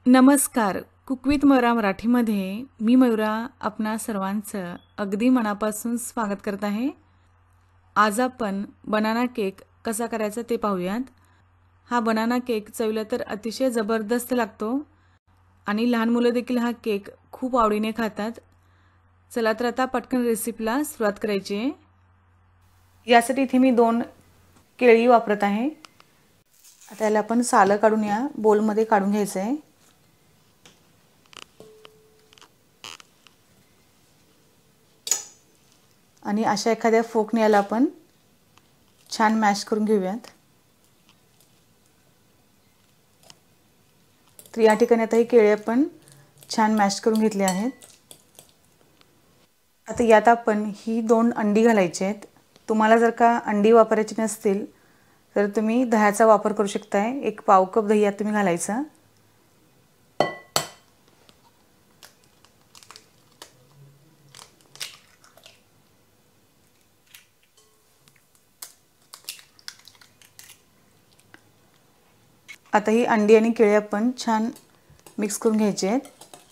नमस्कार. Cook with Mayura मराठीमध्ये मी मयुरा आपणा सर्वांचं अगदी मनापासून स्वागत करत आहे. आज आपण बनाना केक कसा करायचा ते पाहूयात. हा बनाना केक चवीला तर अतिशय जबरदस्त लागतो आणि लहान मुलं देखील हा केक खूप आवडीने खातात. चला तर आता पटकन रेसिपीला सुरुवात करायची आहे. यासाठी इथे मी 2 केळी वापरत आहे. आता याला आपण सालं काढून या बोलमध्ये काढून घ्यायचं आहे. आणि अशा एखाद्या फोकने याला आपण छान मॅश करून घेऊयात. तर या ठिकाणी आता ही केळी आपण छान मॅश करून घेतली आहेत. आता यात आपण ही 2 अंडी घालायची आहेत. तुम्हाला जर का अंडी वापरायची नसतील तर तुम्ही दह्याचा वापर करू शकताय. 1 पाव कप दही यात तुम्ही घालायचं. आता ही अंडी आणि केळी आपण छान मिक्स करून घ्यायचे आहेत.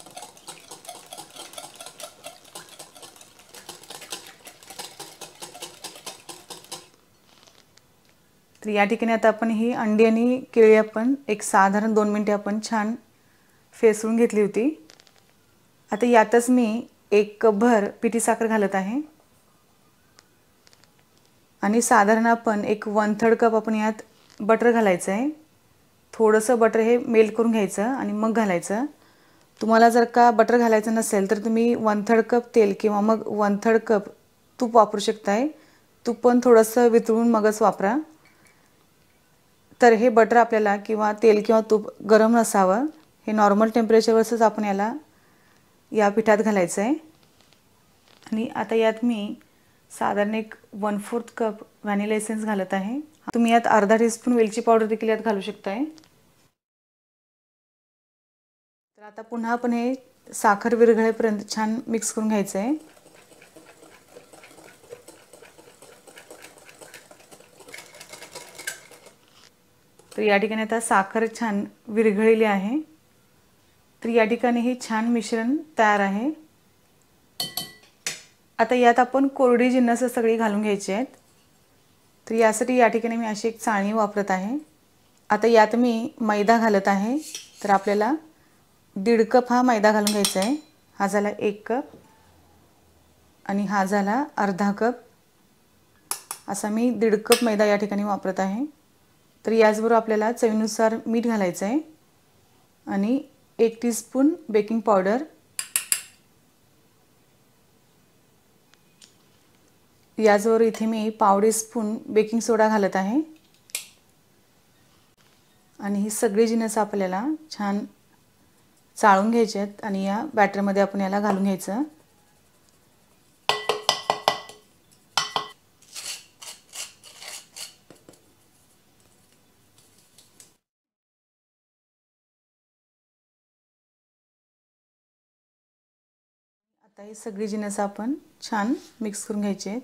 तर या ठिकाणी आता आपण ही अंडी आणि केळी आपण एक साधारण 2 मिनिटे आपण छान फेसवून घेतली होती. आता यातच मी 1 कपभर पिठी साखर घालत आहे आणि साधारण आपण एक 1/3 कप आपण यात बटर घालायचं आहे. थोडंसं बटर हे मेल्ट करून घ्यायचं आणि मग घालायचं. तुम्हाला जर का बटर घालायचं नसेल तर तुम्ही 1/3 कप तेल किंवा मग 1/3 कप तूप वापरू शकताय. तूप पण थोडंसं वितळून मगच वापरा. तर हे बटर आपल्याला किंवा तेल किंवा तूप गरम नसावं. हे नॉर्मल टेम्परेचरवरच आपण याला या पिठात घालायचं आहे. आणि आता यात मी साधारण एक 1/4 कप व्हॅनिला एसेन्स घालत आहे. तुम्ही यात अर्धा टीस्पून वेलची पावडर देखील यात घालू शकताय. तर आता पुन्हा आपण हे साखर विरघळेपर्यंत छान मिक्स करून घ्यायचं आहे. तर या ठिकाणी आता साखर छान विरघळलेली आहे. तर या ठिकाणी हे छान मिश्रण तयार आहे. आता यात आपण कोरडी जिन्नस सगळी घालून घ्यायची आहेत. तर यासाठी या ठिकाणी मी अशी एक चाळणी वापरत आहे. आता यात मी मैदा घालत आहे. तर आपल्याला 1.5 कप हा मैदा घालून घ्यायचा आहे. हा झाला 1 कप आणि हा झाला अर्धा कप. असा मी 1.5 कप मैदा या ठिकाणी वापरत आहे. तर याचबरोबर आपल्याला चवीनुसार मीठ घालायचं आहे आणि 1 टीस्पून बेकिंग पावडर, याचबरोबर इथे मी पाव टीस्पून बेकिंग सोडा घालत आहे. आणि ही सगळी जिन्नस आपल्याला छान चाळून घ्यायची आहेत आणि या बॅटरमध्ये आपण याला घालून घ्यायचं. आता ही सगळी जिन्नस आपण छान मिक्स करून घ्यायची आहेत.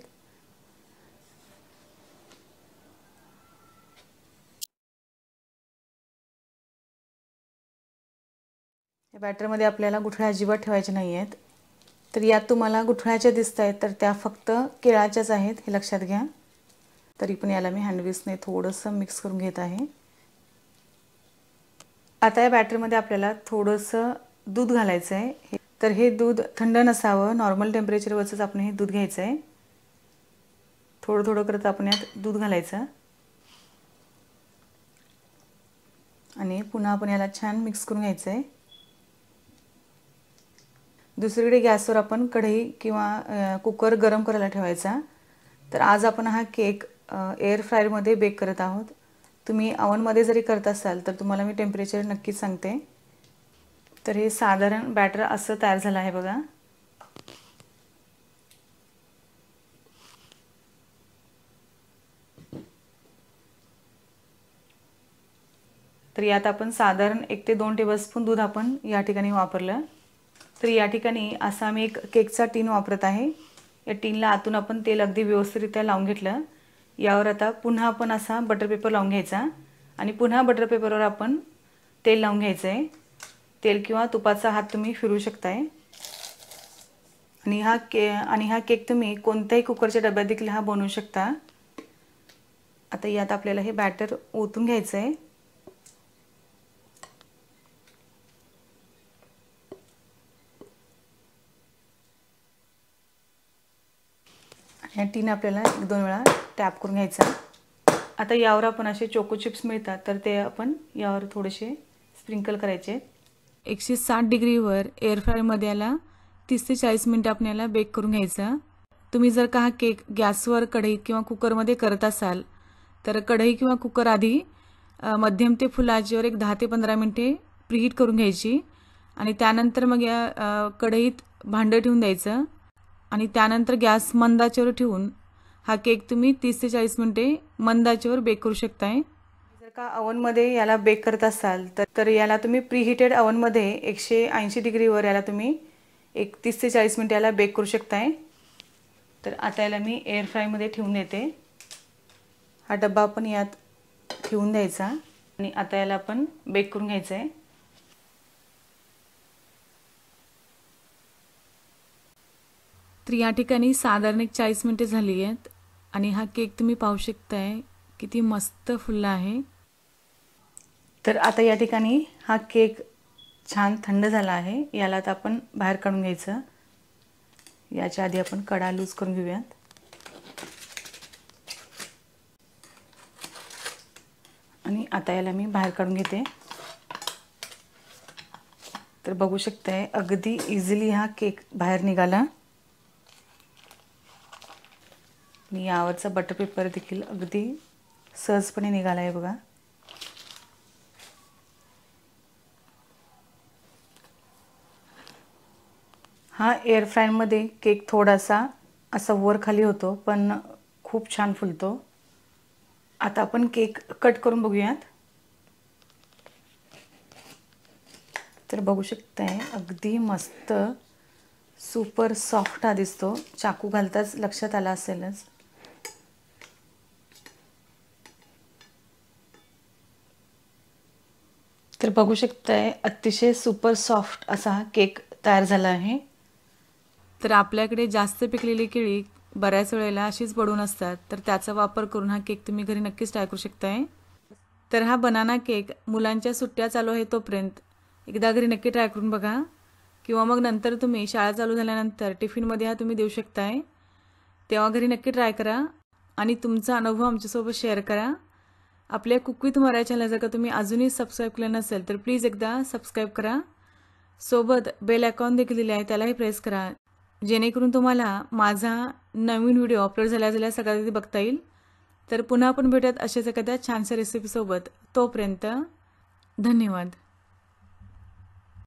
या बॅटरमध्ये आपल्याला गुठळ्या अजिबात ठेवायच्या नाही आहेत. तर यात तुम्हाला गुठळ्याच्या दिसत आहेत तर त्या फक्त केळाच्याच आहेत हे लक्षात घ्या. तरी पण याला मी हँडविस्कने थोडंसं मिक्स करून घेत आहे. आता या बॅटरमध्ये आपल्याला थोडंसं दूध घालायचं आहे. तर हे दूध थंड नसावं, नॉर्मल टेम्परेचरवरच आपण हे दूध घ्यायचं आहे. थोडं थोडं करत आपण यात दूध घालायचं आणि पुन्हा आपण याला छान मिक्स करून घ्यायचं आहे. दुसरीकडे गॅसवर आपण कढई किंवा कुकर गरम करायला ठेवायचा. तर आज आपण हा केक एअर फ्रायरमध्ये बेक करत आहोत. तुम्ही ओव्हनमध्ये जरी करत असाल तर तुम्हाला मी टेम्परेचर नक्कीच सांगते. तर हे साधारण बॅटर असं तयार झालं आहे बघा. तर यात आपण साधारण 1 ते 2 टेबलस्पून दूध आपण या ठिकाणी वापरलं. तर या ठिकाणी असा मी एक केकचा टीन वापरत आहे. या टीनला आतून आपण तेल अगदी व्यवस्थितरित्या लावून घेतलं. यावर आता पुन्हा आपण असा बटर पेपर लावून घ्यायचा आणि पुन्हा बटर पेपरवर आपण तेल लावून घ्यायचं आहे. तेल किंवा तुपाचा हात तुम्ही फिरवू शकताय। आणि हा केक तुम्ही कोणत्याही कुकरच्या डब्यात देखील हा बनवू शकता। आता यात आपल्याला हे बॅटर ओतून घ्यायचं आहे। या टीन आपल्याला 1-2 वेळा टॅप करून घ्यायचा। आता यावर आपण असे चोको चिप्स मिळतात तर ते आपण यावर थोडेसे स्प्रिंकल करायचे। 160 डिग्रीवर एअर फ्रायरमध्ये याला 30 ते 40 मिनिटं आपल्याला बेक करून घ्यायचा। तुम्ही जर का हा केक गॅसवर कढईत किंवा कुकरमध्ये करत असाल तर कढई किंवा कुकर आधी मध्यम ते फुल आचेवर एक 10 ते 15 मिनिटे प्रीहीट करून घ्यायची आणि त्यानंतर मग या कढईत भांडं ठेवून द्यायचं आणि त्यानंतर गॅस मंद आचेवर ठेवून हा केक तुम्ही 30 ते 40 मिनिटे मंद आचेवर बेक करू शकताय। जर का ओव्हनमध्ये याला बेक करत असाल तर याला तुम्ही प्रीहीटेड ओव्हनमध्ये 180 डिग्रीवर याला तुम्ही एक 30 ते 40 मिनिटे याला बेक करू शकताय। तर आता याला मी एअर फ्रायमध्ये ठेवून देते। हा डब्बा आपण यात ठेवून द्यायचा आणि आता याला आपण बेक करून घ्यायचं आहे। तर या ठिकाणी साधारण एक 40 मिनिटे झाली आहेत आणि हा केक तुम्ही पाहू शकताय किती मस्त फुलला आहे। तर आता या ठिकाणी हा केक छान थंड झाला आहे। याला आता आपण बाहेर काढून घ्यायचं। याच्या आधी आपण कडा लूज करून घेऊयात। आणि आता याला मी बाहेर काढून घेते। तर बघू शकताय अगदी इझिली हा केक बाहेर निघाला आणि यावरचा बटर पेपर देखील अगदी सहजपणे निघाला आहे बघा। हा एअर फ्रायरमध्ये केक थोडासा असा वर खाली होतो पण खूप छान फुलतो। आता आपण केक कट करून बघूयात। तर बघू शकताय अगदी मस्त सुपर सॉफ्ट हा दिसतो। चाकू घालताच लक्षात आला असेलच। तर बघू शकताय अतिशय सुपर सॉफ्ट असा हा केक तयार झाला आहे। तर आपल्याकडे जास्त पिकलेली केळी बऱ्याच वेळेला अशीच पडून असतात तर त्याचा वापर करून हा केक तुम्ही घरी नक्कीच ट्राय करू शकताय। तर हा बनाना केक मुलांच्या सुट्ट्या चालू आहे तोपर्यंत एकदा घरी नक्की ट्राय करून बघा किंवा मग नंतर तुम्ही शाळा चालू झाल्यानंतर टिफिनमध्ये हा तुम्ही देऊ शकताय। तेव्हा घरी नक्की ट्राय करा आणि तुमचा अनुभव आमच्यासोबत शेअर करा। आपल्या कुक विथ मराठी चॅनल जर का तुम्ही अजूनही सबस्क्राईब केलं नसेल तर प्लीज एकदा सबस्क्राईब करा। सोबत बेल आयकॉन देखील दिले आहे त्यालाही प्रेस करा जेणेकरून तुम्हाला माझा नवीन व्हिडिओ अपलोड झाल्या सगळ्यात आधी बघता येईल। तर पुन्हा आपण भेटूयात अशाच एखाद्या छानशा रेसिपीसोबत। तोपर्यंत धन्यवाद।